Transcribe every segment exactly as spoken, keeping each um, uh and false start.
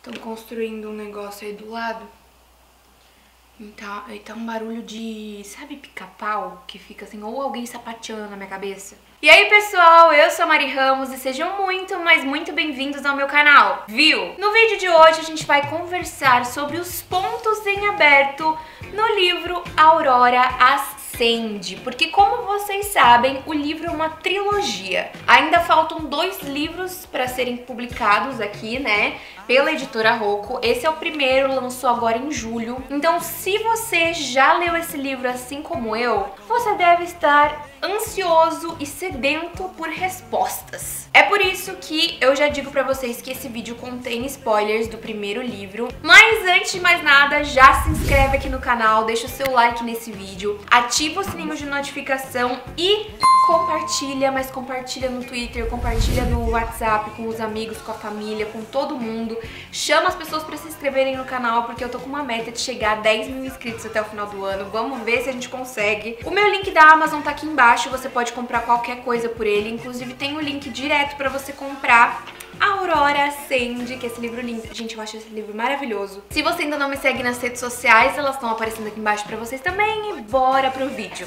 Estão construindo um negócio aí do lado. Então, aí tá um barulho de, sabe, pica-pau? Que fica assim, ou alguém sapateando na minha cabeça. E aí, pessoal, eu sou a Mari Ramos e sejam muito, mas muito bem-vindos ao meu canal, viu? No vídeo de hoje a gente vai conversar sobre os pontos em aberto no livro Aurora Ascende, porque como vocês sabem, o livro é uma trilogia. Ainda faltam dois livros para serem publicados aqui, né, pela editora Rocco. Esse é o primeiro, lançou agora em julho. Então, se você já leu esse livro assim como eu, você deve estar ansioso e sedento por respostas. É por isso que eu já digo pra vocês que esse vídeo contém spoilers do primeiro livro. Mas antes de mais nada, já se inscreve aqui no canal, deixa o seu like nesse vídeo, ativa o sininho de notificação e compartilha, mas compartilha no Twitter, compartilha no WhatsApp, com os amigos, com a família, com todo mundo. Chama as pessoas pra se inscreverem no canal, porque eu tô com uma meta de chegar a dez mil inscritos até o final do ano. Vamos ver se a gente consegue. O meu link da Amazon tá aqui embaixo, você pode comprar qualquer coisa por ele. Inclusive tem o link direto pra você comprar Aurora Ascende, que é esse livro lindo. Gente, eu acho esse livro maravilhoso. Se você ainda não me segue nas redes sociais, elas estão aparecendo aqui embaixo pra vocês também. E bora pro vídeo.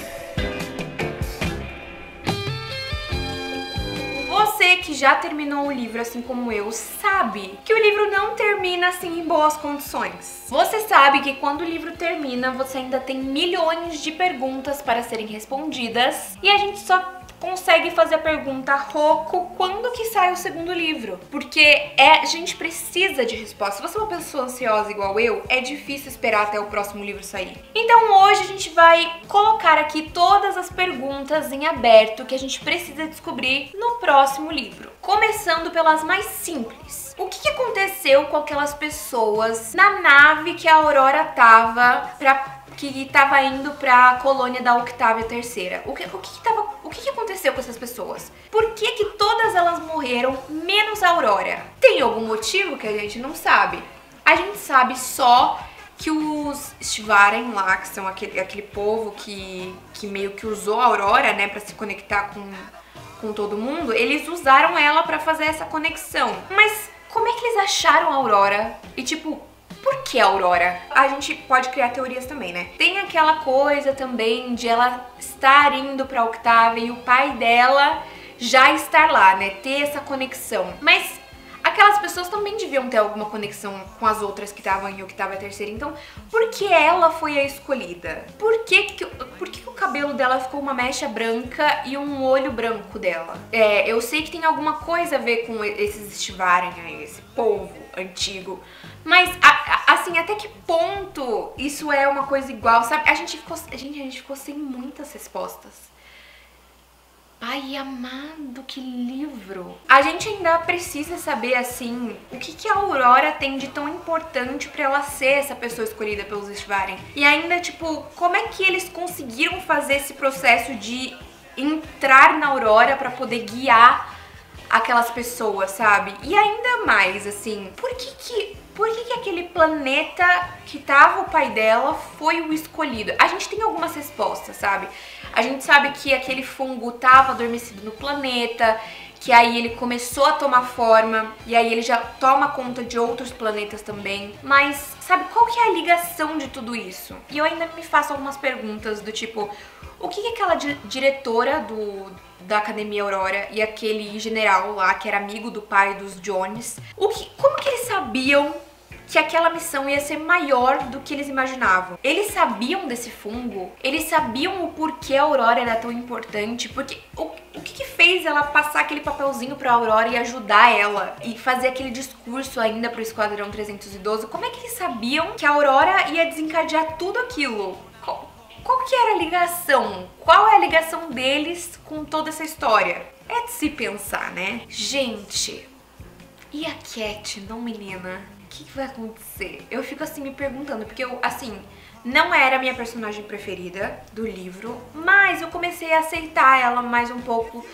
Você que já terminou o livro, assim como eu, sabe que o livro não termina assim em boas condições. Você sabe que quando o livro termina, você ainda tem milhões de perguntas para serem respondidas e a gente só consegue fazer a pergunta Rocco, quando que sai o segundo livro? Porque é, a gente precisa de resposta. Se você é uma pessoa ansiosa igual eu, é difícil esperar até o próximo livro sair. Então hoje a gente vai colocar aqui todas as perguntas em aberto que a gente precisa descobrir no próximo livro. Começando pelas mais simples. O que aconteceu com aquelas pessoas na nave que a Aurora tava pra... que estava indo para a colônia da Octávia terceira. O que, o, que, que, tava, o que, que aconteceu com essas pessoas? Por que, que todas elas morreram, menos a Aurora? Tem algum motivo que a gente não sabe? A gente sabe só que os Stivaren lá, que são aquele, aquele povo que, que meio que usou a Aurora, né, para se conectar com, com todo mundo, eles usaram ela para fazer essa conexão. Mas como é que eles acharam a Aurora? E tipo... Por que a Aurora? A gente pode criar teorias também, né? Tem aquela coisa também de ela estar indo pra Octávia e o pai dela já estar lá, né? Ter essa conexão. Mas aquelas pessoas também deviam ter alguma conexão com as outras que estavam em Octávia terceira. Então, por que ela foi a escolhida? Por que, que, por que, que o cabelo dela ficou uma mecha branca e um olho branco dela? É, eu sei que tem alguma coisa a ver com esses Stivaren aí, esse povo antigo. Mas, a, a, assim, até que ponto isso é uma coisa igual, sabe? A gente ficou, a gente, a gente ficou sem muitas respostas. Pai amado, que livro! A gente ainda precisa saber, assim, o que, que a Aurora tem de tão importante pra ela ser essa pessoa escolhida pelos Stivaren. E ainda, tipo, como é que eles conseguiram fazer esse processo de entrar na Aurora pra poder guiar aquelas pessoas, sabe? E ainda mais, assim, por que que... Por que que aquele planeta que tava o pai dela foi o escolhido? A gente tem algumas respostas, sabe? A gente sabe que aquele fungo tava adormecido no planeta, que aí ele começou a tomar forma, e aí ele já toma conta de outros planetas também. Mas, sabe, qual que é a ligação de tudo isso? E eu ainda me faço algumas perguntas do tipo, o que que aquela di diretora do... da Academia Aurora e aquele general lá, que era amigo do pai dos Jones, o que, como que eles sabiam que aquela missão ia ser maior do que eles imaginavam? Eles sabiam desse fungo? Eles sabiam o porquê a Aurora era tão importante? Porque o, o que, que fez ela passar aquele papelzinho pra Aurora e ajudar ela? E fazer aquele discurso ainda pro Esquadrão trezentos e doze? Como é que eles sabiam que a Aurora ia desencadear tudo aquilo? Qual, qual que era a ligação? Qual é a ligação deles com toda essa história? É de se pensar, né? Gente, e a Cat, não menina? O que, que vai acontecer? Eu fico assim me perguntando, porque eu, assim, não era a minha personagem preferida do livro, mas eu comecei a aceitar ela mais um pouco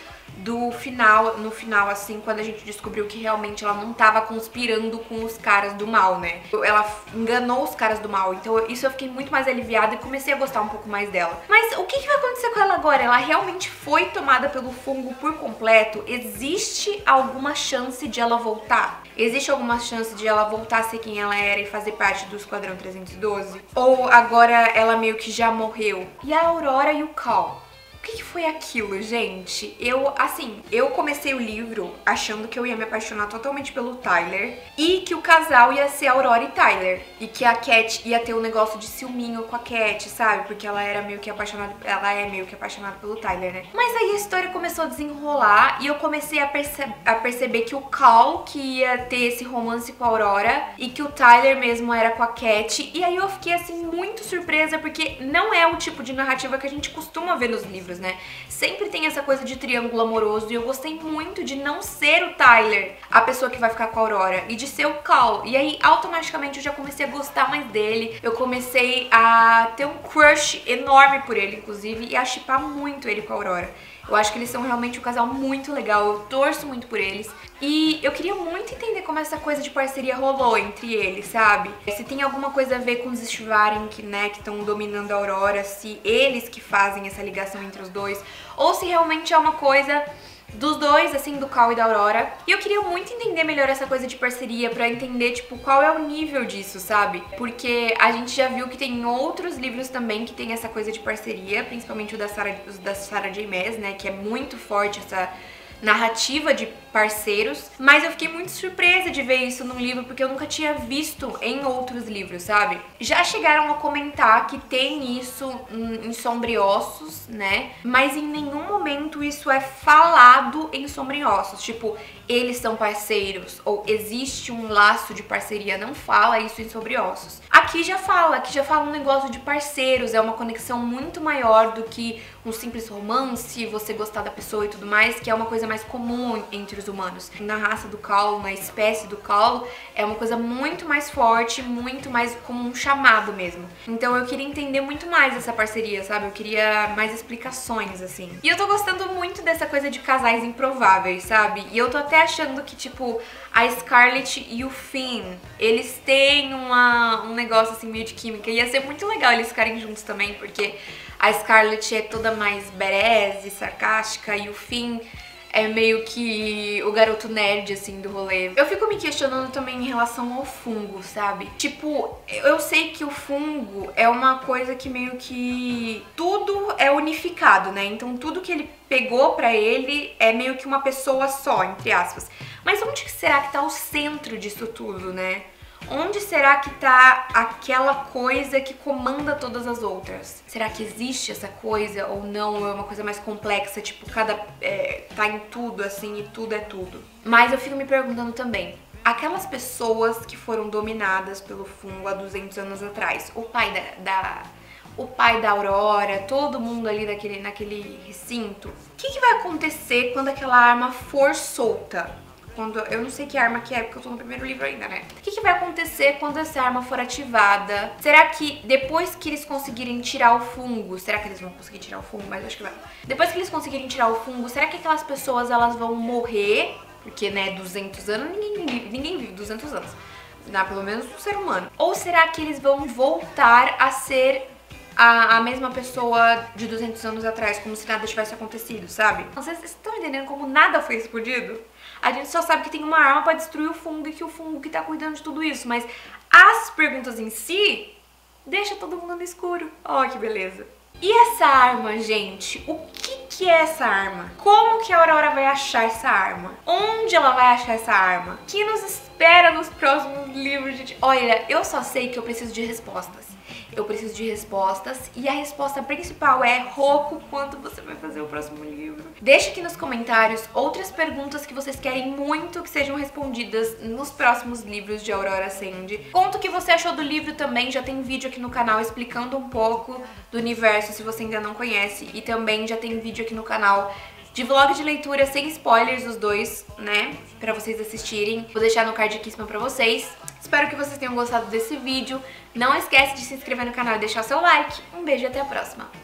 do final, no final, assim, quando a gente descobriu que realmente ela não tava conspirando com os caras do mal, né? Ela enganou os caras do mal, então isso eu fiquei muito mais aliviada e comecei a gostar um pouco mais dela. Mas o que, que vai acontecer com ela agora? Ela realmente foi tomada pelo fungo por completo? Existe alguma chance de ela voltar? Existe alguma chance de ela voltar a ser quem ela era e fazer parte do Esquadrão trezentos e doze? Ou agora ela meio que já morreu? E a Aurora e o Cal? O que, que foi aquilo, gente? Eu, assim, eu comecei o livro achando que eu ia me apaixonar totalmente pelo Tyler e que o casal ia ser Aurora e Tyler. E que a Cat ia ter um negócio de ciúminho com a Cat, sabe? Porque ela era meio que apaixonada, ela é meio que apaixonada pelo Tyler, né? Mas aí a história começou a desenrolar e eu comecei a, perce a perceber que o Cal que ia ter esse romance com a Aurora e que o Tyler mesmo era com a Cat. E aí eu fiquei, assim, muito surpresa porque não é o tipo de narrativa que a gente costuma ver nos livros, né? Sempre tem essa coisa de triângulo amoroso e eu gostei muito de não ser o Tyler a pessoa que vai ficar com a Aurora e de ser o Cal. E aí automaticamente eu já comecei a gostar mais dele, eu comecei a ter um crush enorme por ele, inclusive, e a shippar muito ele com a Aurora. Eu acho que eles são realmente um casal muito legal, eu torço muito por eles. E eu queria muito entender como essa coisa de parceria rolou entre eles, sabe? Se tem alguma coisa a ver com os Stvarren, que, né, que estão dominando a Aurora, se eles que fazem essa ligação entre os dois, ou se realmente é uma coisa dos dois, assim, do Cal e da Aurora. E eu queria muito entender melhor essa coisa de parceria pra entender, tipo, qual é o nível disso, sabe? Porque a gente já viu que tem outros livros também que tem essa coisa de parceria, principalmente o da Sarah, os da Sarah J Maas, né, que é muito forte essa narrativa de parceiros, mas eu fiquei muito surpresa de ver isso num livro porque eu nunca tinha visto em outros livros, sabe? Já chegaram a comentar que tem isso em Sombriossos, né? Mas em nenhum momento isso é falado em Sombriossos, tipo, eles são parceiros ou existe um laço de parceria, não fala isso em Sombriossos. Aqui já fala, aqui já fala um negócio de parceiros, é uma conexão muito maior do que um simples romance, você gostar da pessoa e tudo mais, que é uma coisa mais comum entre os humanos. Na raça do Cal, na espécie do Cal, é uma coisa muito mais forte, muito mais como um chamado mesmo. Então eu queria entender muito mais essa parceria, sabe? Eu queria mais explicações, assim. E eu tô gostando muito dessa coisa de casais improváveis, sabe? E eu tô até achando que, tipo, a Scarlett e o Finn, eles têm uma, um negócio assim meio de química. Ia ser muito legal eles ficarem juntos também, porque a Scarlett é toda mais badass e sarcástica e o Finn é meio que o garoto nerd, assim, do rolê. Eu fico me questionando também em relação ao fungo, sabe? Tipo, eu sei que o fungo é uma coisa que meio que tudo é unificado, né? Então tudo que ele pegou pra ele é meio que uma pessoa só, entre aspas. Mas onde será que tá o centro disso tudo, né? Onde será que tá aquela coisa que comanda todas as outras? Será que existe essa coisa ou não? Ou é uma coisa mais complexa, tipo, cada é, tá em tudo, assim, e tudo é tudo? Mas eu fico me perguntando também, aquelas pessoas que foram dominadas pelo fungo há duzentos anos atrás, o pai da... da o pai da Aurora, todo mundo ali naquele, naquele recinto, o que, que vai acontecer quando aquela arma for solta? Quando, eu não sei que arma que é, porque eu tô no primeiro livro ainda, né? O que, que vai acontecer quando essa arma for ativada? Será que depois que eles conseguirem tirar o fungo, será que eles vão conseguir tirar o fungo? Mas eu acho que vai. Depois que eles conseguirem tirar o fungo, será que aquelas pessoas elas vão morrer? Porque, né, duzentos anos, ninguém, ninguém, ninguém vive duzentos anos. Não, pelo menos um ser humano. Ou será que eles vão voltar a ser A, a mesma pessoa de duzentos anos atrás, como se nada tivesse acontecido, sabe? Vocês estão entendendo como nada foi explodido? A gente só sabe que tem uma arma pra destruir o fungo e que o fungo que tá cuidando de tudo isso, mas as perguntas em si deixa todo mundo no escuro. Ó, que beleza. E essa arma, gente? O que que é essa arma? Como que a Aurora vai achar essa arma? Onde ela vai achar essa arma? O que nos espera nos próximos livros, gente? Olha, eu só sei que eu preciso de respostas. Eu preciso de respostas e a resposta principal é: Rocco, quando você vai fazer o próximo livro? Deixa aqui nos comentários outras perguntas que vocês querem muito que sejam respondidas nos próximos livros de Aurora Ascend. Conta o que você achou do livro também, já tem vídeo aqui no canal explicando um pouco do universo se você ainda não conhece, e também já tem vídeo aqui no canal de vlog de leitura sem spoilers, os dois, né, pra vocês assistirem. Vou deixar no card aqui em cima pra vocês. Espero que vocês tenham gostado desse vídeo. Não esquece de se inscrever no canal e deixar seu like. Um beijo e até a próxima.